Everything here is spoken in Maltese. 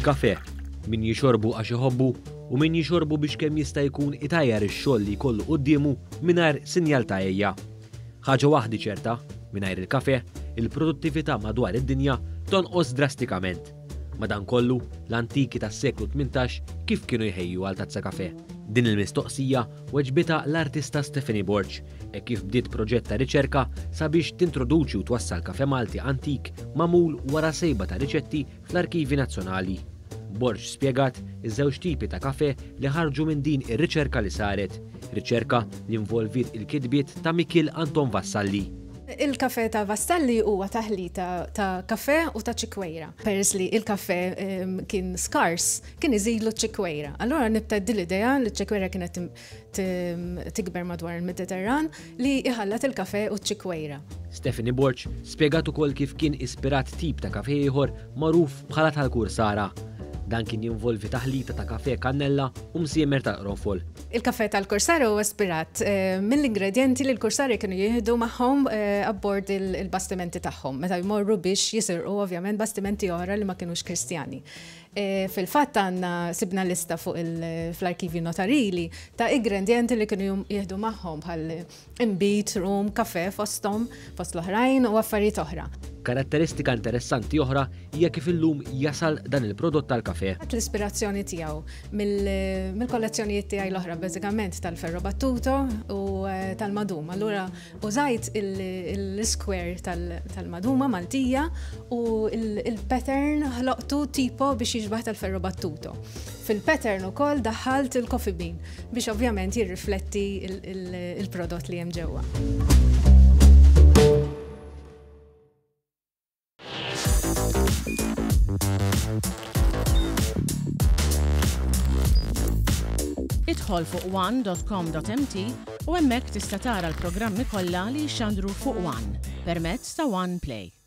il-kafè, min jixorbu għax iħobbu u min jixorbu biex kemm jista' jkun itajjar ix-xogħol li jkollu qudiemu mingħajr sinjal ta' ejja. Ħaġa waħdi ċerta, mingħajr il-kafè, il-produttività madwar id-dinja tonqos drastikament. Madankollu, l-antiki tas-seklu 18 kif kienu jħejju għal tazza kafè. Din il-mistoqsija weġbita l-artista Stephanie Borch kif bdiet proġett ta' riċerka sabiex tintroduċi u twassal kafè Malti antik magħmul wara sejba ta' riċetti fl-Arkivi Nazzjonali. Borch spjegat iż-żewġ tipi ta' kafè li ħarġu minn din ir-riċerka li saret, riċerka li involvit il-kitbiet ta' Mikil Anton Vassalli. Il-kafè ta' Vassalli huwa taħlita ta' kafè u ta' ċikwejra. Peress li il-kafè kien skars, kien iżilu ċikwejra. Allora nibteddi l-idea li ċikwejra kienet tikber madwar il-Mediterran li iħallat il-kafè u ċikwejra. Stephanie Borch spjegat ukoll kif kien ispirat tip ta' kafè ieħor magħruf bħala tal-Kursara. Dan kien jinvolvi taħlita ta' kafè kannella u msiemer tal-qronfol. Il-kafè tal-Kursara huwa ispirat mill-ingredjenti li l-Kursari kienu jieħdu magħhom abbord il-bastimenti tagħhom meta jmorru biex jisirqu ovvjament bastimenti oħra li ma kienux Kristjani. Fil-fatt għandna sibna lista fuq fl-arkivi notarili ta' ingredienti li kienu jieħdu magħhom bħal imbit, rum, kafè fosthom, fost l-oħrajn u affarijiet oħra. Karatteristika interessanti oħra hija kif illum jasal dan il-prodott tal-kafè. L-ispirazzjoni tiegħu mill-kollezzjonijiet tiegħi l-oħra bażikament tal-ferro battuto u tal-maduma. Allura użajt il-square tal-maduma Maltija u il-pattern ħloqtu tipo biex jiġbaħ tal-ferro battuto. Fil-pattern ukoll daħħalt il-coffee bean biex ovvjament jirrifletti il-prodott li hemm ġewwa. Idħol fuq one.com.mt u hemmhekk tista' tara l-programmi kollha li jxandru fuq One permezz ta' One Play.